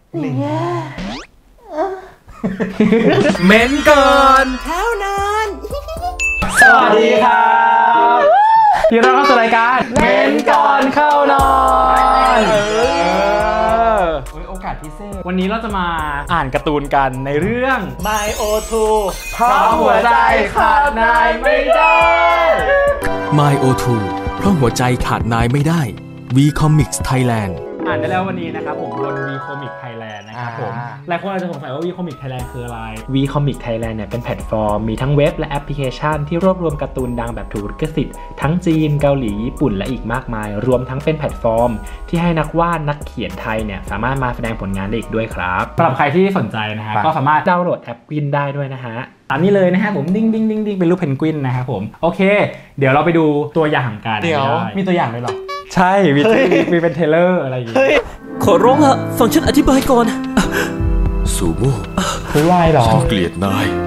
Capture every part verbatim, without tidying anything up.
หนึ่งเม้นก่อนเท่านั้นสวัสดีครับที่เราเข้าสู่รายการเม้นก่อนเข้านอนโอกาสพิเศษวันนี้เราจะมาอ่านการ์ตูนกันในเรื่อง My โอ ทูเพราะหัวใจขาดนายไม่ได้ My โอ ทู เพราะหัวใจขาดนายไม่ได้ V Comics Thailand อ่านได้แล้ววันนี้นะครับผมบน V Comics Thailand นะครับผมหลายคนอาจจะสงสัยว่า V Comics Thailand คืออะไร V Comics Thailand เนี่ยเป็นแพลตฟอร์มมีทั้งเว็บและแอปพลิเคชันที่รวบรวมการ์ตูนดังแบบถูกลิขสิทธิ์ทั้งจีนเกาหลีญี่ปุ่นและอีกมากมายรวมทั้งเป็นแพลตฟอร์มที่ให้นักวาดนักเขียนไทยเนี่ยสามารถมาแสดงผลงานได้อีกด้วยครับสำหรับใครที่สนใจนะฮะก็สามารถดาวน์โหลดแอปวินได้ด้วยนะฮะตามนี้เลยนะฮะผมดิ้งดิ้งดิ้งดิ้งเป็นรูปเพนกวินนะครับผมโอเคเดี๋ยวเราไปดูตัวอย่างกันเดี๋ยวมีตัวอย่างด้วยหรอใช่มีมีเป็นเทเลอร์อะไรอย่างงี้ขอร้องอะฟังฉันอธิบายก่อนซูโม่คือไรหรอฉันเกลียดนาย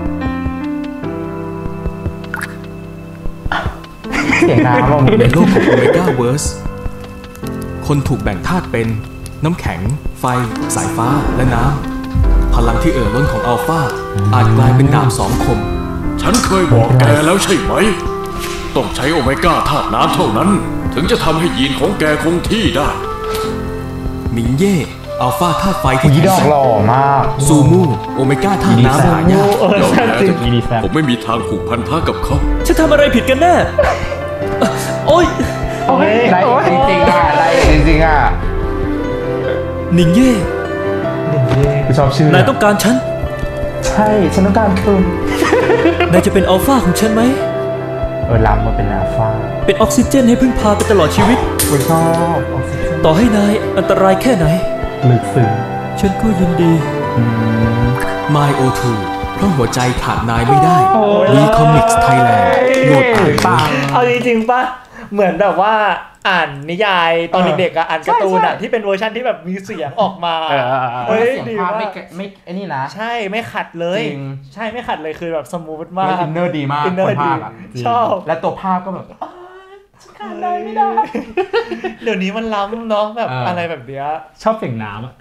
เสียงน้ำในโลกของโอเมก้าเวิร์สคนถูกแบ่งธาตุเป็นน้ำแข็งไฟสายฟ้าและน้ำพลังที่เอ่อล้นของอัลฟาอาจกลายเป็นดาบสองคมฉันเคยบอกแกแล้วใช่ไหมต้องใช้โอเมก้าธาตุน้ำเท่านั้นถึงจะทำให้ยีนของแกคงที่ได้หนิงเย่อัลฟาธาตุไฟที่ดอกหล่อมากซูมูโอเมก้าธาตุน้ำหายากผมไม่มีทางผูกพันธะกับเขาฉันทำอะไรผิดกันแน่โอ๊ยโอ้ยได้จริงๆอ่ะได้จริงๆอ่ะหนิงเย่หนิงเย่ชอบชื่อนายต้องการฉันใช่ฉันต้องการคุณนายจะเป็นอัลฟาของฉันไหมเออล้ำมาเป็นอัลฟาเป็นออกซิเจนให้พึ่งพาไปตลอดชีวิตคุณชอบออกซิเจนต่อให้นายอันตรายแค่ไหนลึกซึ้งฉันก็ยินดี My โอ ทู เพราะหัวใจขาดนายไม่ได้ V Comics Thailand โหลดอ่านป่ะเอาจริงๆป่ะเหมือนแบบว่าอ่านนิยายตอนเด็กๆอ่ะอ่านการ์ตูนอ่ะที่เป็นเวอร์ชันที่แบบมีเสียงออกมาเฮ้ยดีมากไม่ไม่ไอ้นี่นะใช่ไม่ขัดเลยใช่ไม่ขัดเลยคือแบบสมูทมากอินเนอร์ดีมากอินเนอร์ดีชอบและตัวภาพก็แบบขาดนายไม่ได้เดี๋ยวนี้มันล้ำเนาะแบบอะไรแบบเนี้ยชอบเสียงน้ำอ่ะ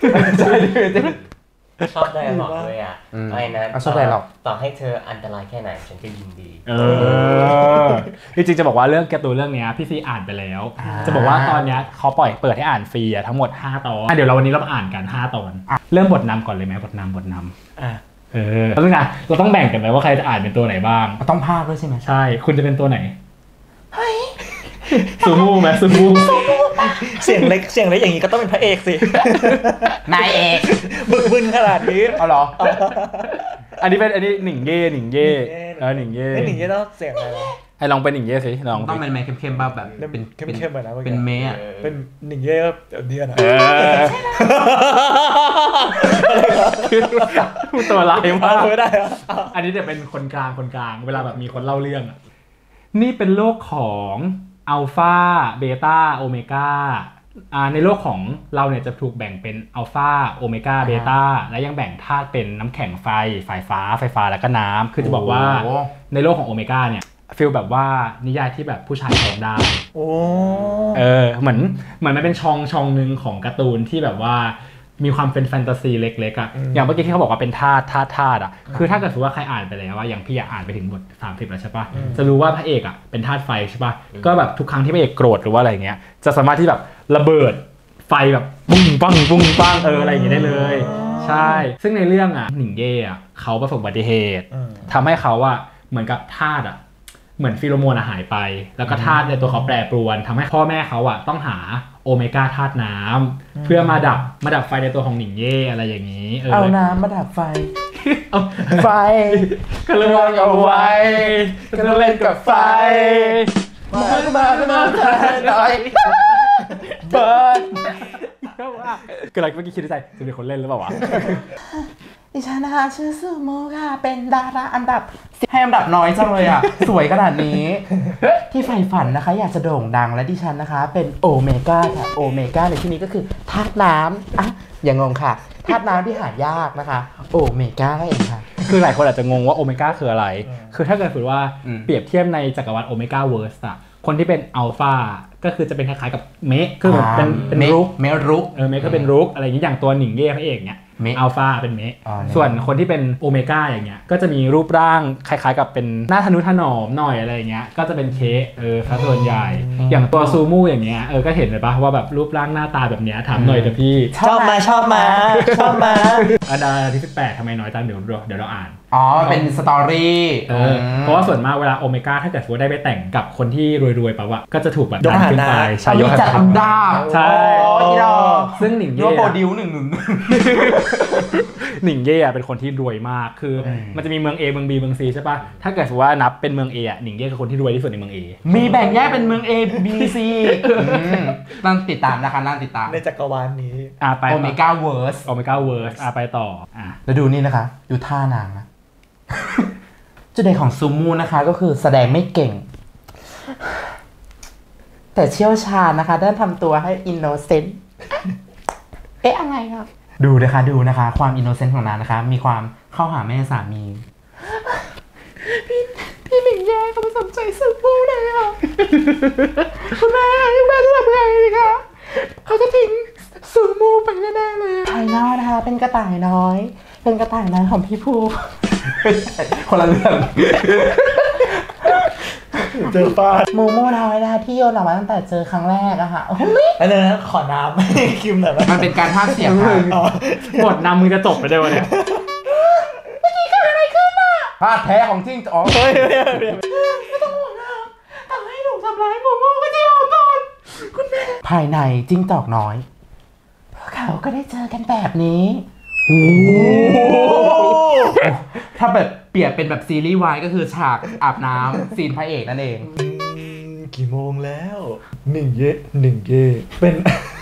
ชอบได้หรอกเลยอ่ะไอ้นั้นชอบได้หรอกต่อให้เธออันตรายแค่ไหนฉันก็ยินดีเออจริงๆจะบอกว่าเรื่องการ์ตูนเรื่องนี้พี่ซีอ่านไปแล้วจะบอกว่าตอนนี้เขาปล่อยเปิดให้อ่านฟรีทั้งหมดห้าตอนเดี๋ยวเราวันนี้เราอ่านกันห้าตอนเริ่มบทนำก่อนเลยไหมบทนำบทนำเออแล้วนะเราต้องแบ่งกันไหมว่าใครจะอ่านเป็นตัวไหนบ้างต้องภาคด้วยใช่ไหมใช่คุณจะเป็นตัวไหนเฮ้ยซูมูไหมซูมูเสียงเล็กเสียงเล็กอย่างนี้ก็ต้องเป็นพระเอกสินายเอกบึกบึนขนาดนี้เอาเหรออันนี้เป็นอันนี้หนิงเย่หนิงเย่เออหนิงเย่หนิงเย่ต้องเสียงอะไรไอ้ลองเป็นหนิงเย่สิลองต้องเป็นแม่เข้มๆบ้างแบบเป็นเข้มๆแบบนั้นเป็นเมย์เป็นหนิงเย่ก็เดียนะตัวลายมากไม่ได้อันนี้จะเป็นคนกลางคนกลางเวลาแบบมีคนเล่าเรื่องอ่ะนี่เป็นโลกของอัลฟาเบต้าโอเมก้าในโลกของเราเนี่ยจะถูกแบ่งเป็นอัลฟาโอเมก้าเบต้าและยังแบ่งธาตุเป็นน้ำแข็งไฟไฟฟ้าไฟฟ้าแล้วก็น้ำคือจะบอกว่าในโลกของโอเมก้าเนี่ยฟีลแบบว่านิยายที่แบบผู้ชายท้องได้โอ้เออเหมือนเหมือนมันเป็นช่องช่องนึงของการ์ตูนที่แบบว่ามีความเป็นแฟนตาซีเล็กๆอ่ะอย่างเมื่อกี้ที่เขาบอกว่าเป็นธาตุธาตุธาตุอ่ะคือถ้าเกิดว่าใครอ่านไปแล้วว่าอย่างพี่อ่านไปถึงบทสามสิบแล้วใช่ป่ะจะรู้ว่าพระเอกอ่ะเป็นธาตุไฟใช่ป่ะก็แบบทุกครั้งที่พระเอกโกรธหรือว่าอะไรเงี้ยจะสามารถที่แบบระเบิดไฟแบบปุ้งปังปุ้งปังเอออะไรอย่างเงี้ยได้เลยใช่ซึ่งในเรื่องอ่ะหนิงเย่อ่ะเขาประสบอุบัติเหตุทำให้เขาอ่ะเหมือนกับธาตุอ่ะเหมือนฟีโรโมนหายไปแล้วก็ธาตุในตัวเขาแปรปรวนทำให้พ่อแม่เขาอ่ะต้องหาโอเมก้าธาตุน้ำเพื่อมาดับมาดับไฟในตัวของหนิงเย่อะไรอย่างนี้เอาน้ำมาดับไฟไฟก็เล่นกับไฟก็เล่นกับไฟมามามาหน่อยเบิร์ดก็อะไรเมื่อกี้คิดในใจจะมีคนเล่นหรือเปล่าวะดิฉันนะคะชื่อซูโม่ค่ะเป็นดาราอันดับให้อันดับน้อยจังเลยอ่ะสวยขนาดนี้ที่ใฝ่ฝันนะคะอยากจะโด่งดังและดิฉันนะคะเป็นโอเมก้าค่ะโอเมก้าในที่นี้ก็คือธาตุน้ำอ่ะอย่างงงค่ะธาตุน้ำที่หายากนะคะโอเมก้าเองค่ะคือหลายคนอาจจะงงว่าโอเมก้าคืออะไรคือถ้าเกิดถือว่าเปรียบเทียบในจักรวาลโอเมก้าเวิร์สอะคนที่เป็นอัลฟาก็คือจะเป็นคล้ายๆกับเมะคือแบบเป็นเป็นรุกเมะรุกเออเมะก็เป็นรุกอะไรอย่างนี้อย่างตัวหนิงเย่พระเอกเนี่ยอัลฟาเป็นเมะส่วนคนที่เป็นโอเมก้าอย่างเงี้ยก็จะมีรูปร่างคล้ายๆกับเป็นหน้าทะนุถนอมหน่อยอะไรอย่างเงี้ยก็จะเป็นเคเออครับส่วนใหญ่อย่างตัวซูมูอย่างเงี้ยเออก็เห็นเลยปะว่าแบบรูปร่างหน้าตาแบบเนี้ยถามหน่อยเถอะพี่ชอบมาชอบมาชอบมาอันดาที่สิบแปดทำไมน้อยจังเดี๋ยวเดี๋ยวเราอ่านอ๋อเป็นสตอรี่เออเพราะว่าส่วนมากเวลาโอเมก้าถ้าเกิดว่าได้ไปแต่งกับคนที่รวยๆป่ะวะก็จะถูกแบบดันขึ้นไปใช่ยกจัดอันดับใช่ที่เราซึ่งหนิงเย่โปรดิวหนึ่งหนึ่งหนิงเย่เป็นคนที่รวยมากคือมันจะมีเมือง A เมือง B เมือง C ใช่ป่ะถ้าเกิดว่านับเป็นเมือง A อ่ะหนิงเย่คือคนที่รวยที่สุดในเมือง A มีแบ่งแยกเป็นเมือง A B C ต้องติดตามนะคะนั่งติดตามในจักรวาลนี้อ่ะไปโอเมก้าเวิร์สโอเมก้าเวิร์สอ่ะไปต่ออ่ะแล้วดูนี่นะคะดูท่านางนะจุดเด่นของซูมูนะคะก็คือแสดงไม่เก่งแต่เชี่ยวชาญนะคะด้านทำตัวให้อินโนเซนต์เอ๊ะอะไรครับดูนะคะดูนะคะความอินโนเซนต์ของนางนะคะมีความเข้าหาแม่สามีพี่พี่หลิงแย่เขาไม่สนใจซูมูเลยอ่ะคุณแม่คุณแม่จะทำยังไงดีคะเขาจะทิ้งซูมูไปแน่ๆเลยภายนอกนะคะเป็นกระต่ายน้อยเป็นกระต่ายน้อยของพี่ภูคนละเรื่องเจอป้าโมโม่น้อยนะคะที่โยนออกมาตั้งแต่เจอครั้งแรกอะค่ะอันนั้นขอน้ำไม่คิมหน่อยมันเป็นการพากย์เสียงค่ะบทนำมึงจะจบไปได้วะเนี่ยเมื่อกี้เกิดอะไรขึ้นอะพลาดแท้ของจริงอ๋อเฮ้ยไม่ต้องห่วงนะทำให้หนูทำร้ายโมโม่ก็จะยอมก่อนคุณแม่ภายในจิ้งจอกน้อยพวกเขาก็ได้เจอกันแบบนี้โอ้ถ้าแบบเปรียบเป็นแบบซีรีส์วายก็คือฉากอาบน้ำซีนพระเอกนั่นเองกี่โมงแล้วหนึ่งเย่หนึ่งเย่เป็น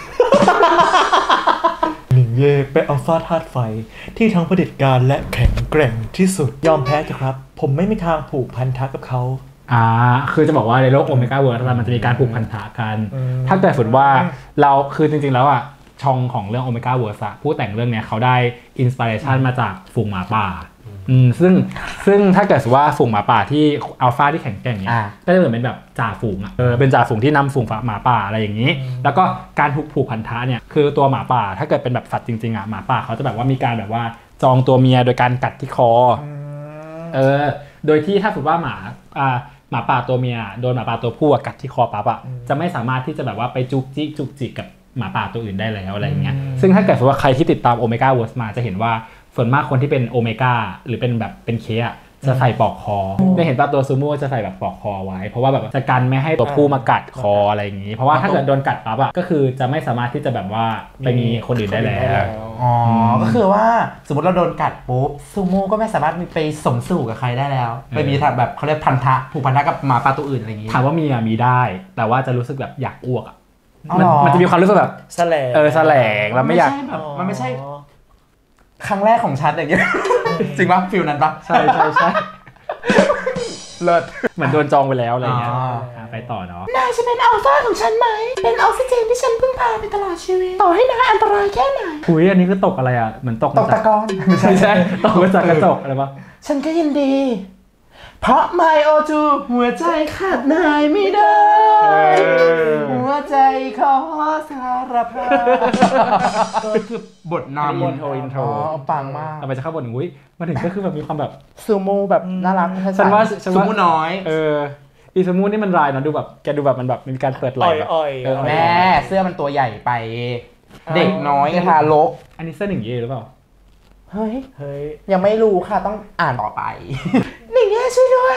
หนึ่งเย่เป็นอัลฟาธาตุไฟที่ทั้งเผด็จการและแข็งแกร่งที่สุดยอมแพ้จ้ะครับผมไม่มีทางผูกพันธะกับเขาอ่าคือจะบอกว่าในโลกโอเมก้าเวิร์ดมันจะมีการผูกพันธะกันถ้าเกิดสมมติว่าเราคือจริงๆแล้วอ่ะช่องของเรื่องโอเมก้าเวิร์สผู้แต่งเรื่องเนี้ยเขาได้อินสปิเรชันมาจากฝูงหมาป่าอืมซึ่งซึ่งถ้าเกิดว่าฝูงหมาป่าที่อัลฟาที่แข็งแกร่งเนี้ยก็จะเหมือนเป็นแบบจ่าฝูงอ่ะเออเป็นจ่าฝูงที่นำฝูงหมาป่าอะไรอย่างนี้แล้วก็การถูกผูกพันธะเนี่ยคือตัวหมาป่าถ้าเกิดเป็นแบบสัตว์จริงๆอ่ะหมาป่าเขาจะแบบว่ามีการแบบว่าจองตัวเมียโดยการกัดที่คอเออโดยที่ถ้าสมมติว่าหมาอ่าหมาป่าตัวเมียโดนหมาป่าตัวผู้กัดที่คอปั๊บอ่ะจะไม่สามารถที่จะแบบว่าไปจุกจิกจุกจิกกับหมาป่าตัวอื่นได้แล้วอะไรเงี้ยซึ่งถ้าเกิดว่าใครที่ติดตามโอเมก้าเวิร์สมาจะเห็นว่าส่วนมากคนที่เป็นโอเมก้าหรือเป็นแบบเป็นเคอะจะใส่ปลอกคอได้เห็นป่ะตัวซูโม่จะใส่แบบปลอกคอไว้เพราะว่าแบบจะกันไม่ให้ตัวผู้มากัดคออะไรอย่างงี้เพราะว่าถ้าเกิดโดนกัดปั๊บอะก็คือจะไม่สามารถที่จะแบบว่าไปมีคนอื่นได้แล้วอ๋อก็คือว่าสมมติเราโดนกัดปุ๊บซูโม่ก็ไม่สามารถไปสมสู่กับใครได้แล้วไม่มีแบบเขาเรียกพันธะผูกพันธะกับหมาป่าตัวอื่นอะไรอย่างงี้ถามว่ามีอะมีได้แต่ว่าจะรู้สึกแบบอยากอ้วกอะมันจะมีความรู้สึกแบบแสลงเออแสลงแล้วไม่อยากมันไม่ใช่ครั้งแรกของฉันอย่างเงี้ยจริงป่ะฟิลนั้นป่ะใช่ใช่ใช่เลิศเหมือนโดนจองไปแล้วอะไรเงี้ยไปต่อเนาะนายจะเป็นอัลฟาของฉันไหมเป็นออกซิเจนที่ฉันพึ่งพาไปตลอดชีวิตต่อให้นายอันตรายแค่ไหนอุ้ยอันนี้คือตกอะไรอ่ะเหมือนตกตกตะกอนไม่ใช่ใช่ตกมาจากกระจกอะไรป่ะฉันก็ยินดีเพราะ My โอ ทู หัวใจขาดนายไม่ได้หัวใจขอสารภาพก็คือบทนำอินโทรอินโทรปังมากเอาไปจะเข้าบทหนึ่งอุ้ยมาถึงก็คือแบบมีความแบบซูโม่แบบน่ารักฉันว่าซูโม่น้อยเอออีซูโม่นี่มันรายเนาะดูแบบแกดูแบบมันแบบมีการเปิดไหล่แบบแม่เสื้อมันตัวใหญ่ไปเด็กน้อยกระทารกอันนี้เสื้อหนึ่งเย่หรือเปล่าเฮ้ยเฮ้ยยังไม่รู้ค่ะต้องอ่านต่อไปหนิงแย่ช่วยด้วย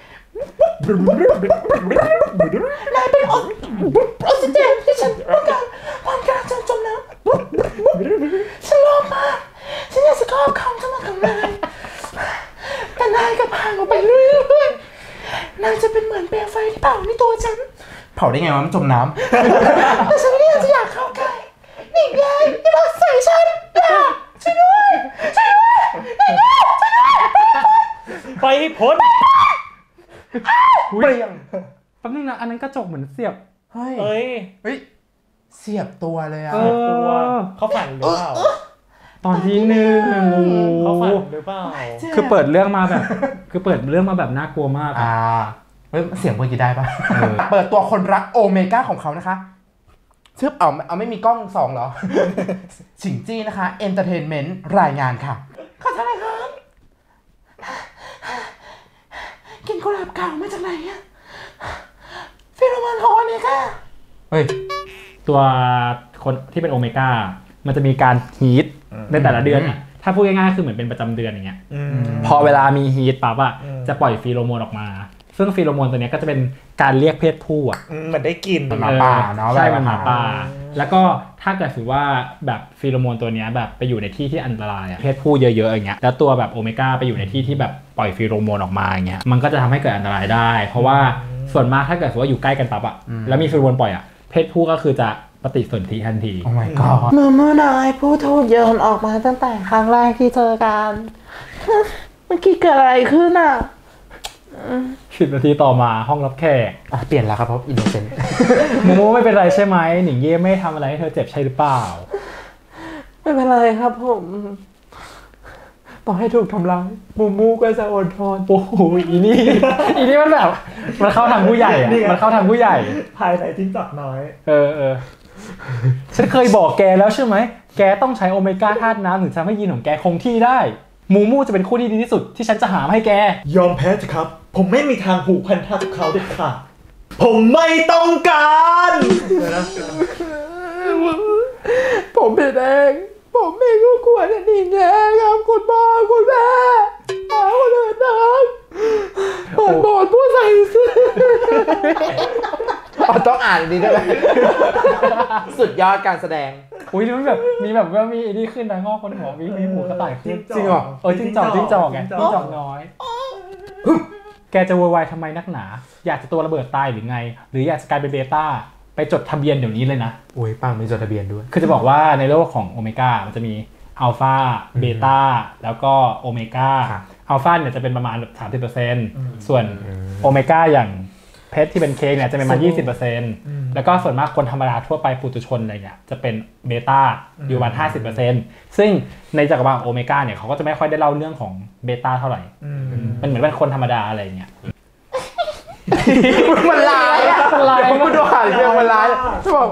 นายเป็นออกซิเจนที่ฉันต้องการความกล้าจนจมน้ำฉันโลภมากฉันอยากจะครอบครองทั้งหมดของนายแต่นายก็พังออกไปเรื่อยๆนายจะเป็นเหมือนเปลวไฟที่เผาในตัวฉันเผาได้ไงวะมันจมน้ำแต่ฉันไม่อยากจะอยากเข้าใกล้หนิงแย่อย่ามาใส่ฉันช่วยด้วยช่วยด้วยช่วยด้วยช่วยด้วยไปพ้นเปรี้ยงแป๊บนึงนะอันนั้นกระจกเหมือนเสียบเฮ้ยเฮ้ยเฮ้ยเสียบตัวเลยอะเสียบตัวเขาฝันหรือเปล่าตอนที่หนึ่งเขาฝันหรือเปล่าคือเปิดเรื่องมาแบบคือเปิดเรื่องมาแบบน่ากลัวมากอ่าเฮ้ยเสียงเมื่อกี้ได้ปะเปิดตัวคนรักโอเมก้าของเขานะคะชื่อเอาเอาไม่มีกล้องสองเหรอ ฉิงจี้นะคะเอนเตอร์เทนเมนต์รายงานค่ะขอโทษนะครับกินกุหลาบเก่ามาจากไหนอะฟิโรโมนของโอเมก้าเฮ้ยตัวคนที่เป็นโอเมก้ามันจะมีการฮีทในแต่ละเดือนอ่ะถ้าพูดง่ายๆคือเหมือนเป็นประจำเดือนอย่างเงี้ยพอเวลามีฮีทปั๊บอ่ะจะปล่อยฟีโรโมนออกมาซึ่งฟีโรโมนตัวนี้ก็จะเป็นการเรียกเพศผู้อ่ะเหมือนได้กลิ่นหมาป่าเนาะใช่มันหมาป่าแล้วก็ถ้าเกิดถือว่าแบบฟีโรโมนตัวนี้แบบไปอยู่ในที่ที่อันตรายอ่ะเพศผู้เยอะๆอย่างเงี้ยแล้วตัวแบบโอเมก้าไปอยู่ในที่ที่แบบปล่อยฟีโรโมนออกมาอย่างเงี้ยมันก็จะทำให้เกิดอันตรายได้เพราะว่าส่วนมากถ้าเกิดว่าอยู่ใกล้กันปั๊บอ่ะแล้วมีฟีโรโมนปล่อยอ่ะเพศผู้ก็คือจะปฏิสนธิทันทีโอ้ my god เมื่อเมื่อนายผู้ถูกโยนออกมาตั้งแต่ครั้งแรกที่เจอกันเมื่อกี้เกิดอะไรขึ้นอ่ะสิบนาทีต่อมาห้องรับแขกอ่ะเปลี่ยนแล้วครับเพราะอินโนเซนต์มูมูไม่เป็นไรใช่ไหมหนิงเย่ไม่ทำอะไรให้เธอเจ็บใช่หรือเปล่าไม่เป็นไรครับผมต่อให้ถูกทำร้ายมูมูก็จะอดทนโอ้โหอีนี่อีนี่มันแบบมันเข้าทางผู้ใหญ่อะมันเข้าทางผู้ใหญ่ภายในทิ้งจักน้อยเออเออฉันเคยบอกแกแล้วใช่ไหมแกต้องใช้โอเมก้าธาตุน้ำถึงจะทำให้ยีนของแกคงที่ได้มูมูจะเป็นคู่ที่ดีที่สุดที่ฉันจะหาให้แกยอมแพ้สิครับผมไม่มีทางผูกพันกับเขาเด็ดขาดผมไม่ต้องการผมผิดเองผมเองก็ควรจะนิ่งแน่ครับคุณพ่อคุณแม่หาคนอื่นนะครับเปิดบอร์ดผู้ใส่เสื้อต้องอ่านดีด้วยสุดยอดการแสดงอุ้ยมันแบบมีแบบว่ามีนี่ขึ้นนะงอกบนหัวมีมีหมูกระต่ายขึ้นจริงเหรอเออจิ้งจอกจิ้งจอกไงจิ้งจอกน้อยแกจะโวยวายทำไมนักหนาอยากจะตัวระเบิดตายหรือไงหรืออยากจะกลายเป็นเบต้าไปจดทะเบียนเดี๋ยวนี้เลยนะโอ้ยปังมีจดทะเบียนด้วยคือจะบอกว่าในโลกของโอเมก้ามันจะมีอัลฟาเบต้าแล้วก็โอเมก้าอัลฟาเนี่ยจะเป็นประมาณแบบ สามสิบเปอร์เซ็นต์ ส่วนโอเมก้าอย่างเพชรที่เป็นเค้กเนี่ยจะเป็นประมาณ ยี่สิบเปอร์เซ็นต์ แล้วก็ส่วนมากคนธรรมดาทั่วไปปุถุชนอะไรเนี่ยจะเป็นเบต้าอยู่ประมาณ ห้าสิบเปอร์เซ็นต์ ซึ่งในจักรวาลโอเมก้าเนี่ยเขาก็จะไม่ค่อยได้เล่าเรื่องของเบต้าเท่าไหร่มันเหมือนเป็นคนธรรมดาอะไรเงี้ยมันลายอ่ะมันลายมันดูหายเรื่องมันลายจะบอก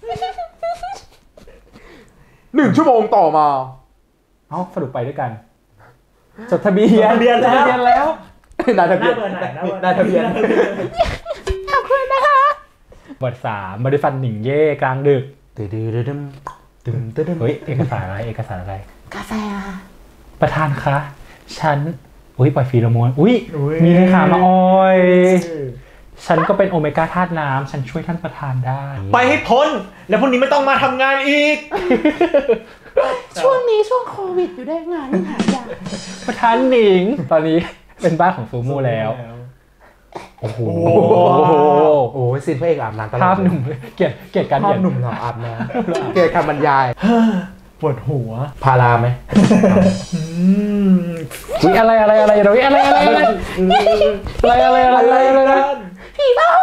หนึ่งชั่วโมงต่อมาเอ้าสรุปไปด้วยกันจดทะเบียนเรียนแล้วนายทะเบียนนายทะเบียนขอบคุณนะคะบทสามบริฟันหนิงเย่กลางดึกตึ๊ดตึ๊ดตึ๊ดตึ๊ดตึ๊ดเฮ้ยเอกสารอะไรเอกสารอะไรกาแฟประธานคะฉันอุ้ยปล่อยฟีโรโมนอุ้ยมีเลยค่ะมาออยฉันก็เป็นโอเมก้าธาตุน้ำฉันช่วยท่านประธานได้ไปให้พ้นแล้วพรุ่งนี้ไม่ต้องมาทำงานอีกช่วงนี้ช่วงโควิดอยู่ได้งานนี่หายากประธานหนิงตอนนี้เป็นบ้านของซูมูแล้วโอ้โหโอ้ยซีนพระเอกอาบน้ำตลอดภาพหนุ่มเกลียดเกลียดการภาพหนุ่มเราอาบน้ำเกลียดคำบรรยายปวดหัวพาราไหมวิอะไรอะไรอะไรเราวิอะไรอะไรอะไรอะไรอะไรอะไรผีบ้า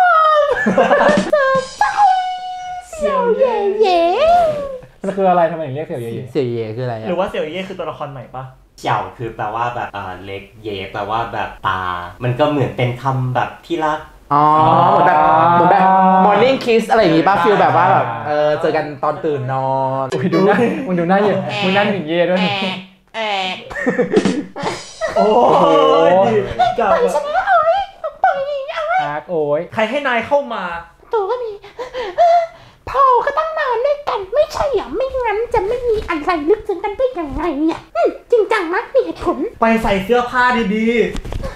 เสี่ยวเย่เย่มันคืออะไรทำไมถึงเรียกเสี่ยวเย่เย่เสี่ยวเย่คืออะไรหรือว่าเสี่ยวเย่คือตัวละครใหม่ปะเสี่ยวคือแปลว่าแบบอ่าเล็กเย่แปลว่าแบบตามันก็เหมือนเป็นคำแบบที่รักอ๋อเหมือนแบบเหมือนแบบ morning kiss อะไรอย่างงี้ป่ะฟีลแบบว่าแบบเออเจอกันตอนตื่นนอนอุ้ยดูหน้ามึงดูหน้าเย่มึงหน้าหนิงเย่ด้วยโอ้ยจับฉันไม่เอาไอ้ปล่อยนี่เอาไว้อาร์โอ้ยใครให้นายเข้ามาตัวก็มีพ่อก็ตั้งนานด้วยกันไม่ใช่หรอไม่งั้นจะไม่มีอะไรลึกซึ้งกันได้ยังไงเนี่ยจริงจังมากมีเหตุผลไปใส่เสื้อผ้าดีๆ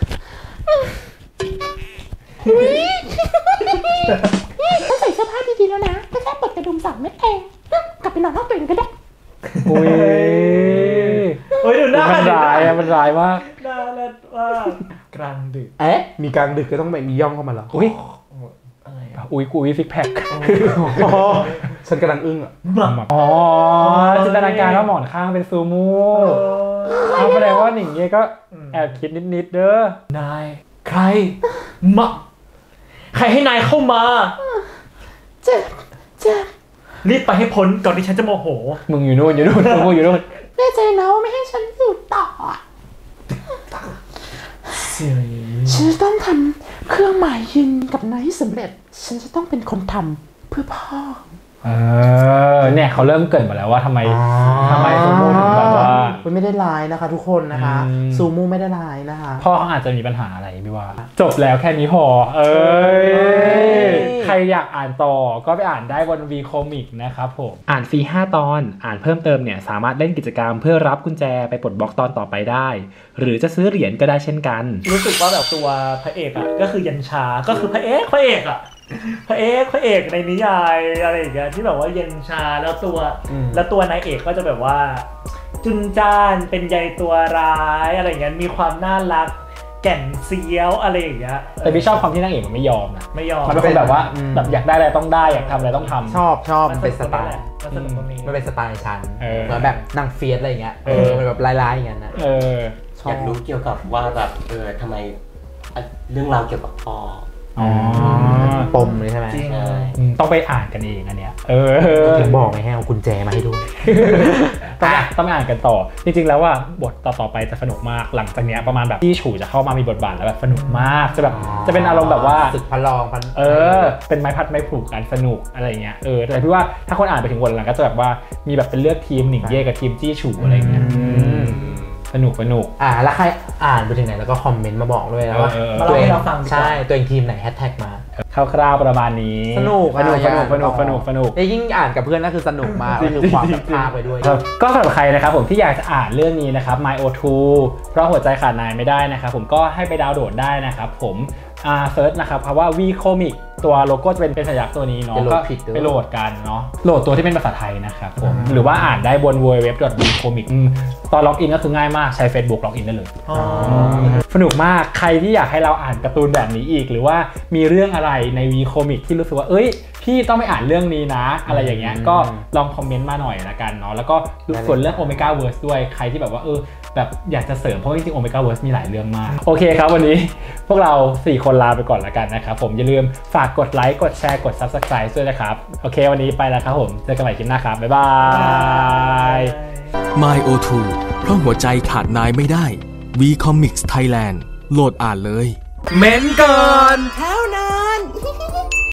ถ้าใส่เสื้อผ้าดีๆแล้วนะก็แค่เปิดกระดุมสองเม็ดเองกลับไปนอนห้องตัวเองก็ได้โอ้ยโอ้ยดูหน้ามันร้ายอะมันร้ายมากน่ารักมากกลางดึกเอ๊ะมีกลางดึกก็ต้องไปมีย่องเข้ามาเหรออุ้ยอุ้ยกูอุ้ยซิกแพคฉันกำลังอึ้งอ่ะอ๋อจินตนาการว่าหมอนข้างเป็นซูมูเอาแสดงว่าหนิงเย่ก็แอบคิดนิดๆเด้อนายใครมาใครให้นายเข้ามาเจ็บเจ็บรีบไปให้พ้นก่อนที่ฉันจะโมโหมึงอยู่นู่นอยู่นู่นมึงอยู่นู่นแน่ใจนะว่าไม่ให้ฉันอยู่ต่อฉันต้องทเครื่องหมายยืนกับไนท์สำเร็จฉันจะต้องเป็นคนทำเพื่อพ่อเออเนี่ยเขาเริ่มเกิดมาแล้วว่าทำไมทำไมซูมูถึงแบบว่าไม่ได้ลายนะคะทุกคนนะคะซูมูไม่ได้ลายนะคะพ่อเขาอาจจะมีปัญหาอะไรไม่ว่าจบแล้วแค่นี้พอเอ้ยใครอยากอ่านต่อก็ไปอ่านได้บน V Comic นะครับผมอ่านฟรีห้าตอนอ่านเพิ่มเติมเนี่ยสามารถเล่นกิจกรรมเพื่อรับกุญแจไปปลดบล็อกตอนต่อไปได้หรือจะซื้อเหรียญก็ได้เช่นกันรู้สึกว่าแบบตัวพระเอกอ่ะก็คือยันชาก็คือพระเอกพระเอกอ่ะพระเอกพระเอกในนิยายอะไรอย่างเงี้ยที่แบบว่าเย็นชาแล้วตัวแล้วตัวนายเอกก็จะแบบว่าจุนจ้านเป็นใยตัวร้ายอะไรอย่างเงี้ยมีความน่ารักแก่นเซียวอะไรอย่างเงี้ยแต่พี่ชอบความที่นางเอกมันไม่ยอมนะไม่ยอมมันเป็นคนแบบว่าแบบอยากได้อะไรต้องได้อยากทำอะไรต้องทำชอบชอบมันเป็นสไตล์มันเป็นสไตล์ฉันเหมือนแบบนางเฟียสอะไรเงี้ยเออมันแบบร้ายๆอย่างนั้นนะเอออยากรู้เกี่ยวกับว่าแบบเออทำไมเรื่องราวเกี่ยวกับพ่ออ๋อปมเลยใช่ไหมต้องไปอ่านกันเองอันเนี้ยเออถึงบอกไงให้เอากุญแจมาให้ดูต้องต้องไปอ่านกันต่อจริงๆแล้วว่าบทต่อๆไปจะสนุกมากหลังจากเนี้ยประมาณแบบที่ฉู่จะเข้ามามีบทบาทแล้วแบบสนุกมากจะแบบจะเป็นอารมณ์แบบว่าศึกพระรองพันเออเป็นไม้พัดไม้ผูกกันสนุกอะไรเงี้ยเออแต่พี่ว่าถ้าคนอ่านไปถึงบทหลังก็จะแบบว่ามีแบบเป็นเลือกทีมหนิงเย่กับทีมจี้ฉู่อะไรเงี้ยสนุกสนุกอ่าแล้วใครอ่านไปถึงไหนแล้วก็คอมเมนต์มาบอกด้วยนะว่าตัวเองเราฟังใช่ตัวเองทีมไหนแฮชแท็กมาคร่าวๆประมาณนี้สนุกสนุกสนุกสนุกสนุกสนุกยิ่งอ่านกับเพื่อนก็คือสนุกมากคือความแบบภาคไปด้วยก็สำหรับใครนะครับผมที่อยากจะอ่านเรื่องนี้นะครับ My โอ ทู เพราะหัวใจขาดนายไม่ได้นะครับผมก็ให้ไปดาวน์โหลดได้นะครับผมอ่าเซิร์ชนะครับคำว่า V Comic ตัวโลโก้จะเป็นเป็นสัญลักษณ์ตัวนี้เนาะก็ไปโหลดกันเนาะโหลดตัวที่เป็นภาษาไทยนะครับผมหรือว่าอ่านได้บน ดับเบิลยู ดับเบิลยู ดับเบิลยู ดอท วี คอมิก ตอนล็อกอินก็คือง่ายมากใช้ Facebook ล็อกอินได้เลยสนุกมากใครที่อยากให้เราอ่านการ์ตูนแบบนี้อีกหรือว่ามีเรื่องอะไรใน V Comic ที่รู้สึกว่าเอ้ยพี่ต้องไปอ่านเรื่องนี้นะอะไรอย่างเงี้ยก็ลองคอมเมนต์มาหน่อยละกันเนาะแล้วก็ส่วนเรื่อง Omega Verse ด้วยใครที่แบบว่าเออแบบอยากจะเสริมเพราะจริงๆ Omega Verse มีหลายเรื่องมากโอเคครับวันนี้พวกเราสี่คนลาไปก่อนละกันนะครับผมอย่าลืมฝากกดไลค์กดแชร์กด Subscribe ด้วยนะครับโอเควันนี้ไปแล้วครับผมเจอกันใหม่คลิปหน้าครับบ๊ายบาย My โอ ทู เพราะหัวใจขาดนายไม่ได้ V Comics Thailand โหลดอ่านเลยเม้นก่อน